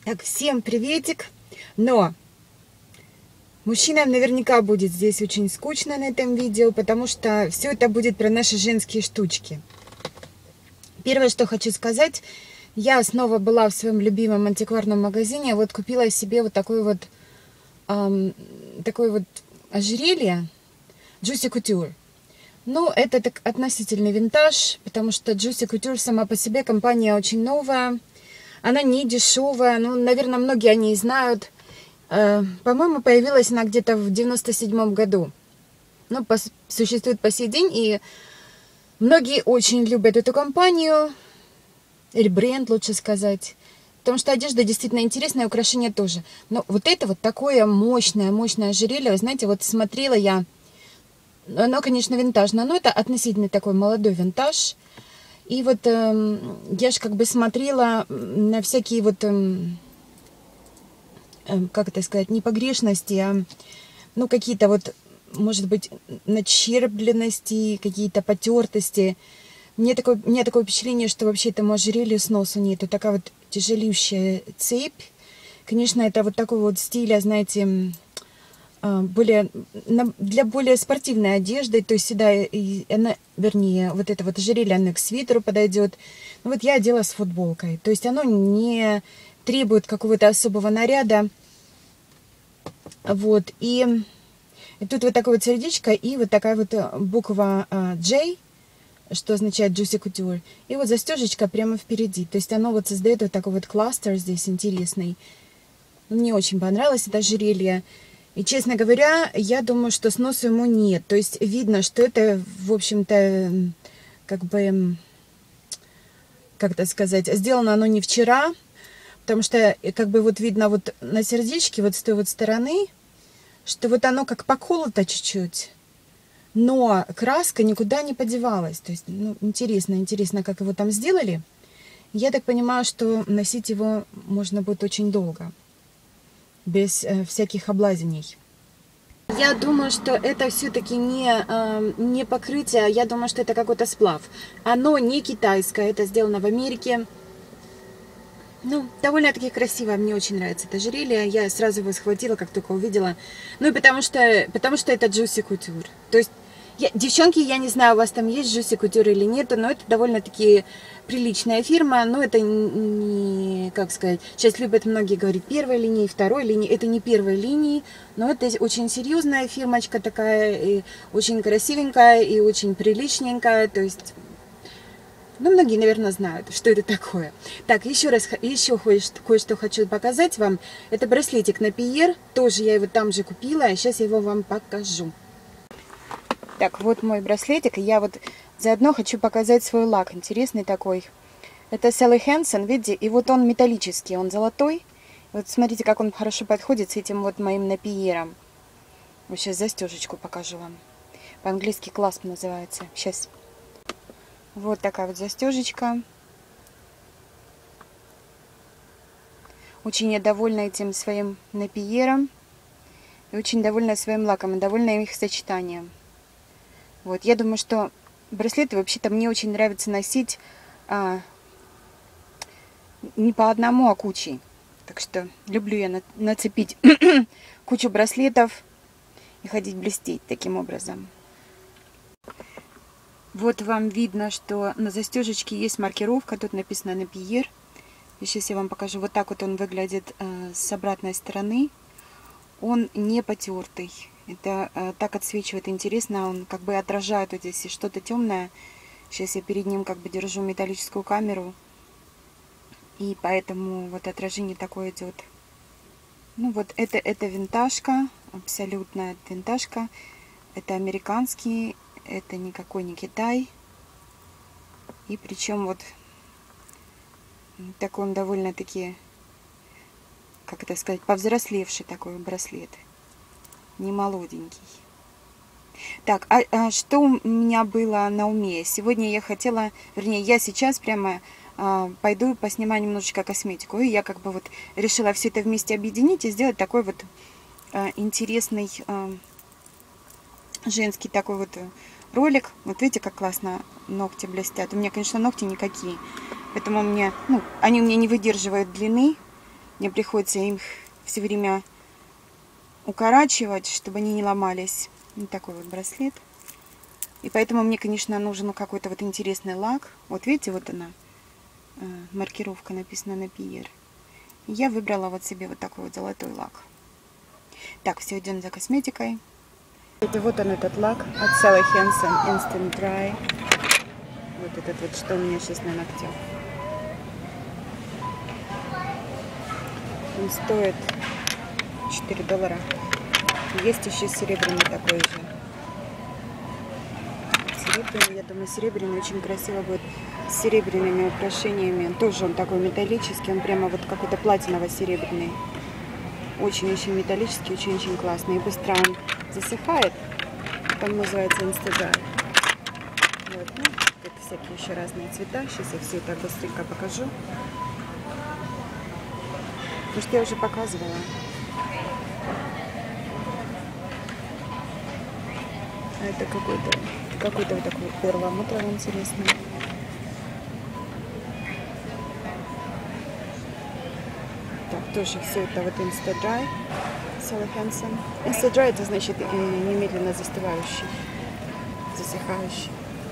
Так, всем приветик. Но мужчинам наверняка будет здесь очень скучно на этом видео, потому что все это будет про наши женские штучки. Первое, что хочу сказать, я снова была в своем любимом антикварном магазине. Вот купила себе вот такое вот ожерелье Juicy Couture. Ну, это так относительный винтаж, потому что Juicy Couture сама по себе компания очень новая. Она не дешевая, ну, наверное, многие о ней знают. По-моему, появилась она где-то в 97 году. Ну, существует по сей день, и многие очень любят эту компанию, или бренд, лучше сказать. Потому что одежда действительно интересная, украшения тоже. Но вот это вот такое мощное ожерелье, вы знаете, вот смотрела я, оно, конечно, винтажное, но это относительно такой молодой винтаж. И вот я же как бы смотрела на всякие вот, как это сказать, не погрешности, а ну какие-то вот, может быть, начербленности, какие-то потертости. Мне такое впечатление, что вообще этому ожерелью сносу нету. Такая вот тяжелющая цепь. Конечно, это вот такой вот стиля, знаете, для более спортивной одежды, то есть сюда, она, вернее, вот это вот ожерелье, оно к свитеру подойдет. Ну, вот я одела с футболкой, то есть оно не требует какого-то особого наряда. Вот, и тут вот такое вот сердечко и вот такая вот буква J, что означает Juicy Couture, и вот застежечка прямо впереди, то есть оно вот создает вот такой вот кластер здесь интересный. Мне очень понравилось это ожерелье. И, честно говоря, я думаю, что сносу ему нет. То есть видно, что это, в общем-то, как бы, как это сказать, сделано оно не вчера. Потому что, как бы, вот видно вот на сердечке, вот с той вот стороны, что вот оно как поколото чуть-чуть. Но краска никуда не подевалась. То есть, ну, интересно, как его там сделали. Я так понимаю, что носить его можно будет очень долго. Без всяких облазений. Я думаю, что это все-таки не покрытие, я думаю, что это какой-то сплав. Оно не китайское, это сделано в Америке. Ну, довольно-таки красиво, мне очень нравится это ожерелье. Я сразу его схватила, как только увидела. Ну и потому что это Juicy Couture. То есть, девчонки, я не знаю, у вас там есть Juicy Couture или нет, но это довольно-таки приличная фирма. Но это не, как сказать, сейчас любят многие говорить первой линии, второй линии. Это не первой линии, но это очень серьезная фирмочка такая, и очень красивенькая, и очень приличненькая. То есть, ну, многие, наверное, знают, что это такое. Так, еще кое-что хочу показать вам. Это браслетик на Пьер. Тоже я его там же купила, а сейчас я его вам покажу. Так, вот мой браслетик. И я вот заодно хочу показать свой лак. Интересный такой. Это Sally Hansen, видите? И вот он металлический, он золотой. Вот смотрите, как он хорошо подходит с этим вот моим напиером. Вот сейчас застежечку покажу вам. По-английски класп называется. Сейчас. Вот такая вот застежечка. Очень я довольна этим своим напиером. И очень довольна своим лаком. И довольна их сочетанием. Вот, я думаю, что браслеты вообще-то мне очень нравится носить не по одному, а кучей. Так что люблю я нацепить кучу браслетов и ходить блестеть таким образом. Вот вам видно, что на застежечке есть маркировка. Тут написано на Пьер. И сейчас я вам покажу. Вот так вот он выглядит с обратной стороны. Он не потертый. Это так отсвечивает интересно. Он как бы отражает вот здесь что-то темное. Сейчас я перед ним как бы держу металлическую камеру. И поэтому вот отражение такое идет. Ну вот это винтажка. Абсолютная винтажка. Это американский. Это никакой не Китай. И причем вот такой он довольно-таки, как это сказать, повзрослевший такой браслет. Не молоденький. Так, что у меня было на уме? Сегодня я хотела, вернее, я сейчас прямо пойду поснимаю немножечко косметику. И я как бы вот решила все это вместе объединить и сделать такой вот интересный женский такой вот ролик. Вот видите, как классно ногти блестят. У меня, конечно, ногти никакие. Поэтому мне, ну, они у меня не выдерживают длины. Мне приходится им все время укорачивать, чтобы они не ломались. Вот такой вот браслет. И поэтому мне, конечно, нужен какой-то вот интересный лак. Вот видите, вот она, маркировка написана на Pierre. И я выбрала вот себе вот такой вот золотой лак. Так, все, идем за косметикой. Это вот он, этот лак от Sally Hansen Instant Dry. Вот этот вот, что у меня сейчас на ногтях. Он стоит $4. Есть еще серебряный такой же. Серебряный, я думаю, серебряный очень красиво будет с серебряными украшениями. Тоже он такой металлический, он прямо вот какой-то платиново-серебряный. Очень-очень металлический, очень-очень классный. И быстро он засыхает. Он называется Instadry. Вот, ну, тут всякие еще разные цвета. Сейчас я все это быстренько покажу. Потому что я уже показывала. А это какой-то вот такой перламутр интересный. Так, тоже все это вот Instadry, Sally Hansen. Instadry это значит немедленно застывающий, засыхающий.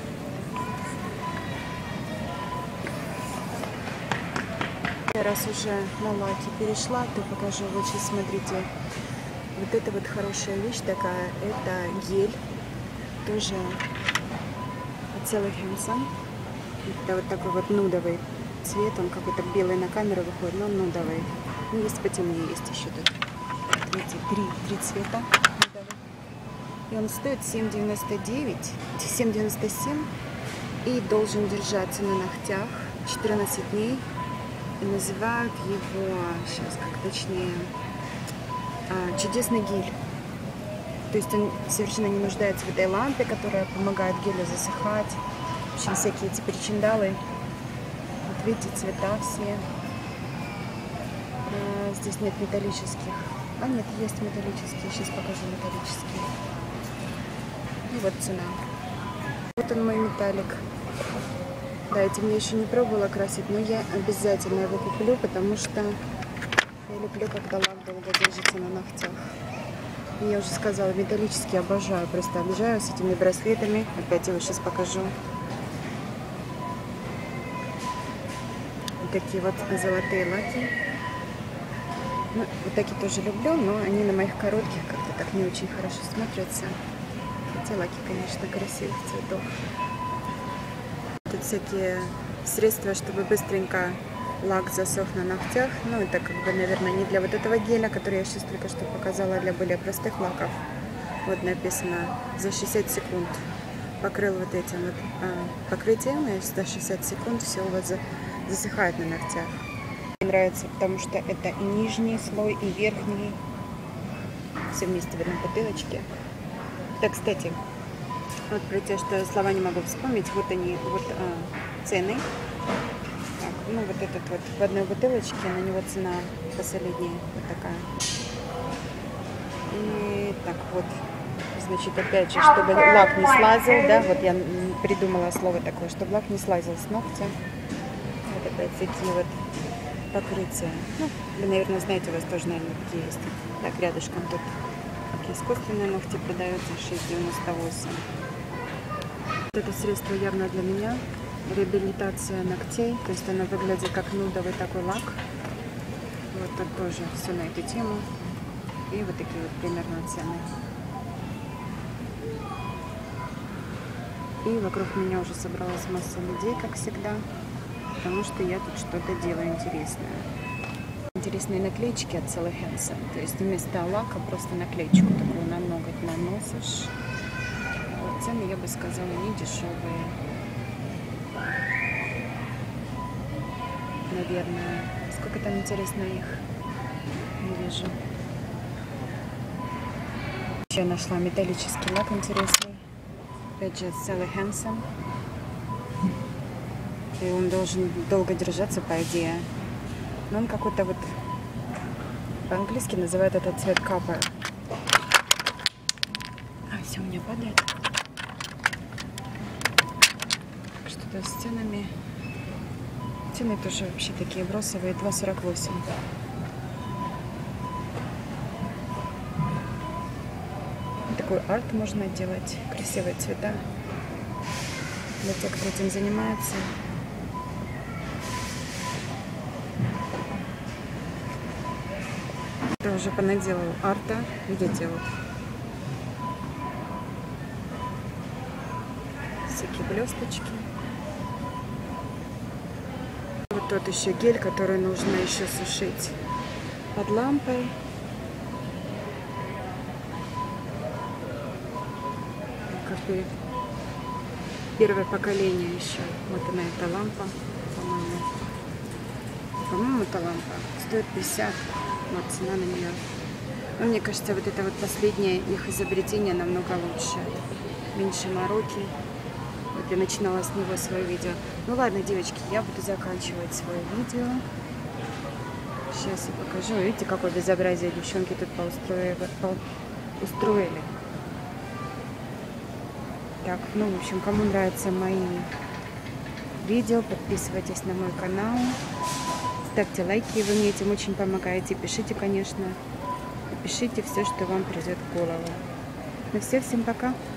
Раз уже на лаки перешла, то покажу. Вот сейчас смотрите. Вот это вот хорошая вещь такая. Это гель. Тоже от Sally Hansen. Это вот такой вот нудовый цвет. Он какой-то белый на камеру выходит, но нудовый. Ну, есть потемнее, есть еще тут. Видите, три цвета нудовых. И он стоит $7,97 и должен держаться на ногтях 14 дней. И называют его, сейчас как точнее, чудесный гель. То есть он совершенно не нуждается в этой лампе, которая помогает гелю засыхать. В общем, всякие эти причиндалы. Вот видите, цвета все. Здесь нет металлических. А нет, есть металлические. Сейчас покажу металлические. И вот цена. Вот он, мой металлик. Да, этим я еще не пробовала красить, но я обязательно его куплю, потому что я люблю, когда лак долго держится на ногтях. И я уже сказала, металлические обожаю, просто обожаю с этими браслетами. Опять его сейчас покажу. Вот такие вот золотые лаки. Ну, вот такие тоже люблю, но они на моих коротких как-то так не очень хорошо смотрятся. Хотя лаки, конечно, красивых цветов. Тут всякие средства, чтобы быстренько лак засох на ногтях. Ну, это как бы, наверное, не для вот этого геля, который я сейчас только что показала, для более простых лаков. Вот написано за 60 секунд. Покрыл вот этим вот покрытием, и за 60 секунд все у вас засыхает на ногтях. Мне нравится, потому что это и нижний слой, и верхний. Все вместе в одной бутылочке. Да, кстати, вот про те, что слова не могу вспомнить, вот они, вот цены. Так, ну вот этот вот в одной бутылочке, на него цена посолиднее, вот такая. И так вот, значит, опять же, чтобы лак не слазил, да, вот я придумала слово такое, чтобы лак не слазил с ногтя. Вот опять такие вот покрытия. Ну, вы, наверное, знаете, у вас тоже, наверное, такие есть. Так, рядышком тут такие искусственные ногти продаются, 6,98. Это средство явно для меня. Реабилитация ногтей. То есть она выглядит как нудовый такой лак. Вот тут тоже все на эту тему. И вот такие вот примерно цены. И вокруг меня уже собралась масса людей, как всегда. Потому что я тут что-то делаю интересное. Интересные наклеечки от Sally Hansen. То есть вместо лака просто наклеечку такую на ноготь наносишь. Цены, я бы сказала, не дешевые. Наверное. Сколько там, интересно, их? Не вижу. Еще нашла металлический лак интересный. Опять же, Sally Hansen. И он должен долго держаться, по идее. Но он какой-то вот... По-английски называют этот цвет copper. А, все, у меня падает. Что-то с ценами. Цены тоже вообще такие бросовые. 2,48. такой арт можно делать. Красивые цвета. Для тех, кто этим занимается. Я уже понаделал арта. Видите, вот. Всякие блесточки. Вот тот еще гель, который нужно еще сушить под лампой. Как бы первое поколение еще. Вот она, эта лампа, по-моему. По-моему, эта лампа стоит 50. Вот цена на нее. Но мне кажется, вот это вот последнее их изобретение намного лучше. Меньше мороки. Вот я начинала с него свое видео. Ну ладно, девочки, я буду заканчивать свое видео. Сейчас я покажу. Видите, какое безобразие девчонки тут устроили. Так, ну, в общем, кому нравятся мои видео, подписывайтесь на мой канал. Ставьте лайки, вы мне этим очень помогаете. Пишите, конечно. Пишите все, что вам придет в голову. Ну все, всем пока.